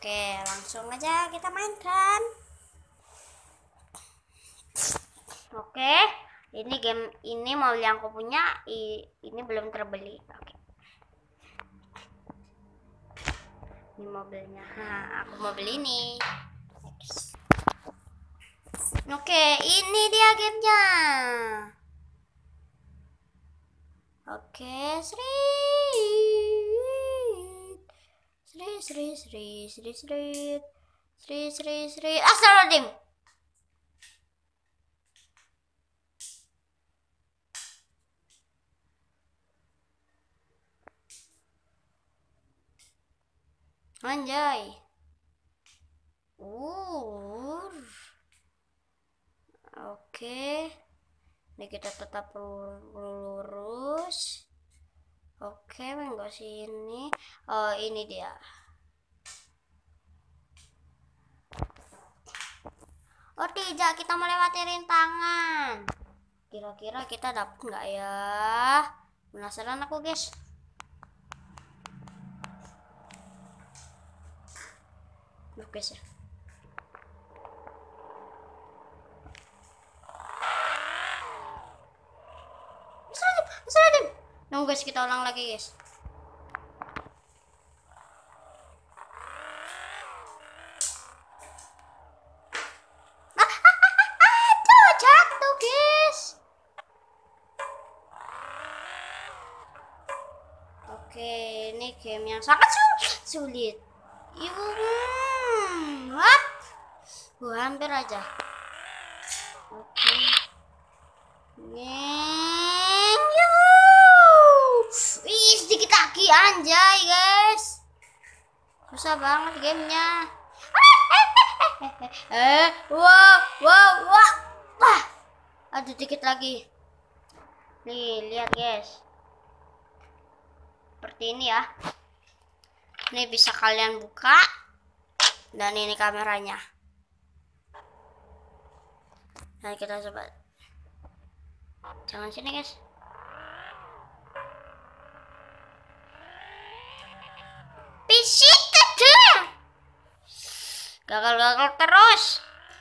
Oke, langsung aja kita mainkan. Oke, ini game ini mobil yang aku punya, ini belum terbeli. Oke. Ini mobilnya. Aku mau beli ini. Oke, ini dia gamenya. Oke, Sri. Astagfirullahaladzim. Anjay. Oke. Ini kita tetap lurus. Oke, enggak sini. Oh, ini dia. Oh tidak, kita melewati rintangan. Kira-kira kita dapat nggak ya? Penasaran aku, guys. Oke sih. Nunggu guys, kita ulang lagi guys. Jatuh guys. Oke, ini game yang sangat sulit. Hampir aja. Oke. Wih, sedikit lagi anjay guys. Susah banget gamenya. Wah. Aduh, dikit lagi. Nih, lihat guys. Seperti ini ya. Ini bisa kalian buka. Dan ini kameranya. Nah, kita coba. Jangan sini guys. Gagal terus.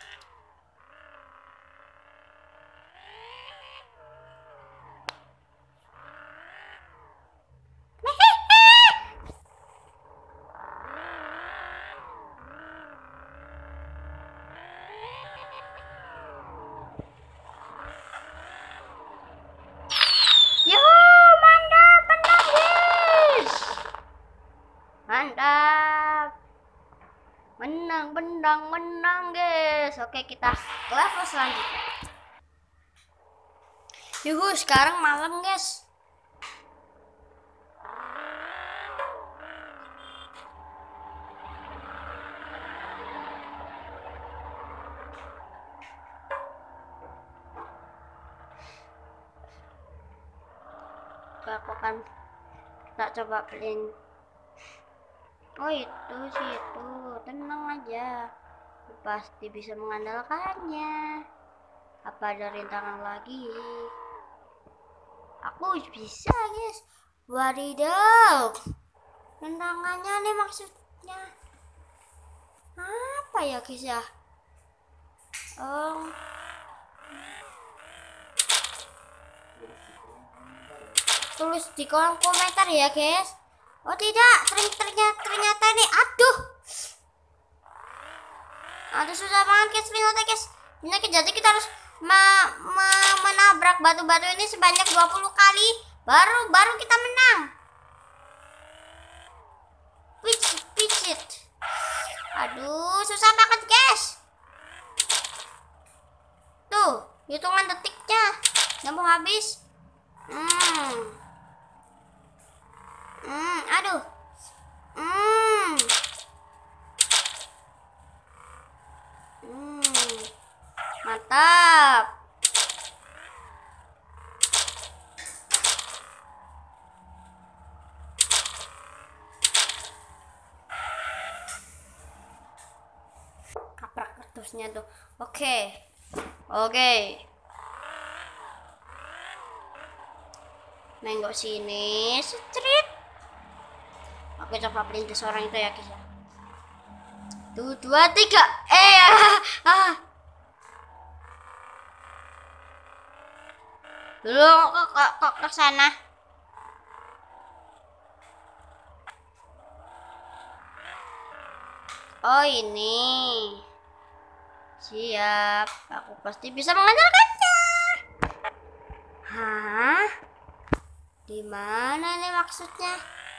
Mantap. Menang guys. Oke, kita ke level selanjutnya. Yuhu, sekarang malam guys. Aku akan tak coba beliin. Oh itu sih itu, tenang aja, pasti bisa mengandalkannya. Apa ada rintangan lagi? Aku bisa guys. Wadidaw, rintangannya nih maksudnya apa ya guys ya? Tulis di kolom komentar ya guys. Oh tidak, ternyata nih, aduh susah banget guys, guys. Jadi kita harus menabrak batu-batu ini sebanyak 20 kali baru kita menang. Picit. Aduh, susah banget guys. Tuh, hitungan detiknya udah mau habis. Aduh. Mantap. Kaprak kertasnya tuh. Oke. Nengok sini, street. Oke, coba perintis orang itu ya guys ya. 1, 2, 3. Dulu kok ke sana. Oh, ini. Siap, aku pasti bisa mengandalkannya. Hah? Di mana nih maksudnya?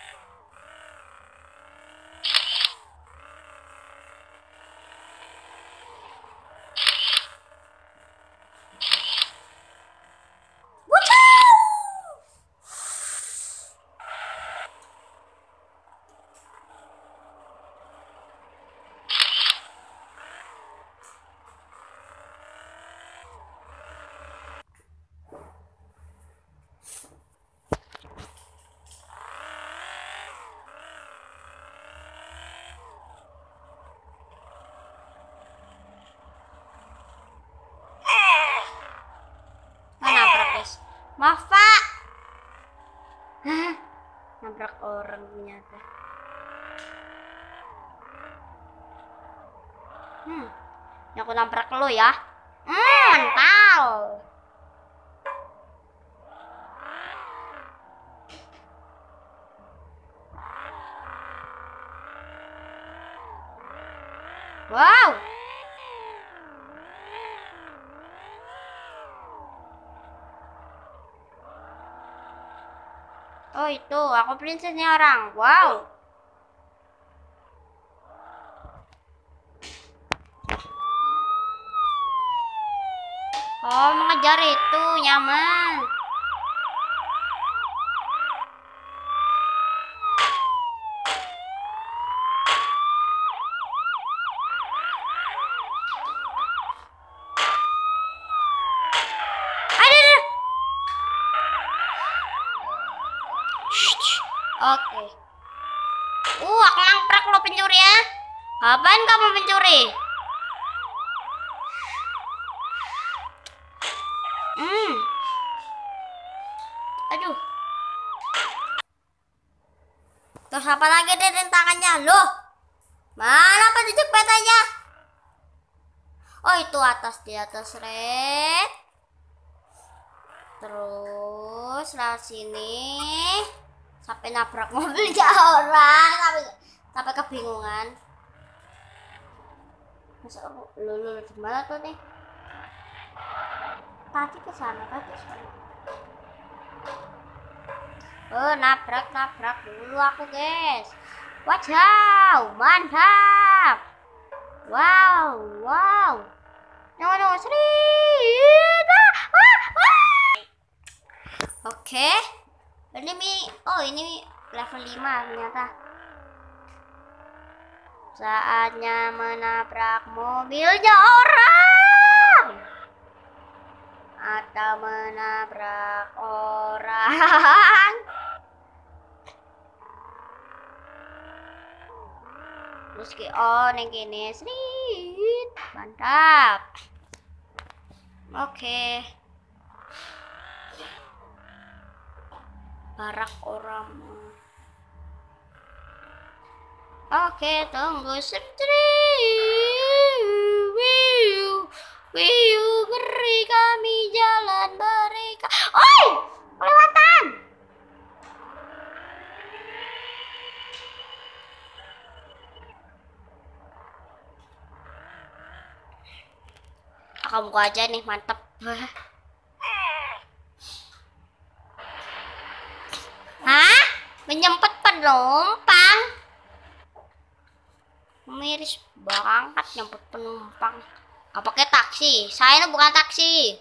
Maaf, Pak. Hah? Nabrak orang ternyata. Yang aku nabrak lo ya. Mental. Wow. Oh, itu aku prinsesnya orang. Wow. Oh, mengejar itu nyaman. Oke. Aku nangprak lo pencuri ya. Kapan kamu pencuri? Aduh. Terus apa lagi deh rintangannya? Loh. Mana petunjuk petanya? Oh, itu di atas red. Terus lewat sini sampai nabrak mobilnya orang, sampai kebingungan. Masa aku lulu di mana tuh nih? Tadi ke sana. Oh, nabrak dulu aku, guys. Wow, mantap. Wow. No, Oke. Ini level 5 ternyata. Saatnya menabrak mobilnya orang. Atau menabrak orang. Terus yang gini sedikit. Mantap. Oke. Barak orang. Oke, tunggu beri kami jalan mereka. Oi, kelewatan. Kamu aja nih, mantep. Hah? Menyempet penumpang? Miris banget nyempet penumpang. Gak pakai taksi. Saya ini bukan taksi.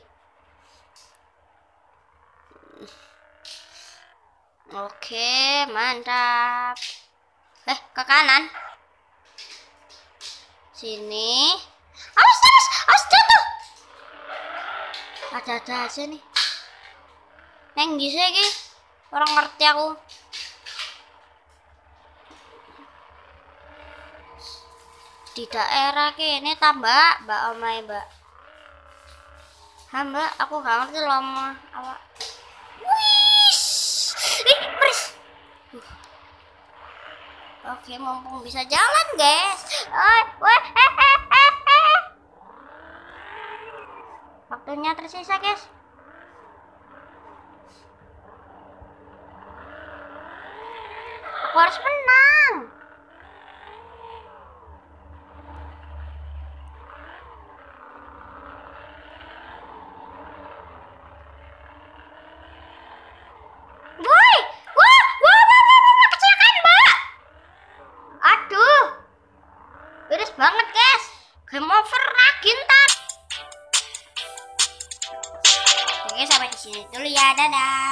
Oke, mantap. Ke kanan. Sini. Awas jatuh. Ada aja nih. Neng bisa iki. Orang ngerti aku. Di daerah ini tambah Mbak Omai, Mbak. Mbak, aku gak ngerti lama apa. Wis. Meris. Oke, mumpung bisa jalan, guys. Waktunya tersisa, guys. Aku harus menang. Woi, wah, kecelakaan, Mbak. Aduh, iris banget, guys. Game over lagi ntar. Oke, sampai di sini dulu ya, dadah.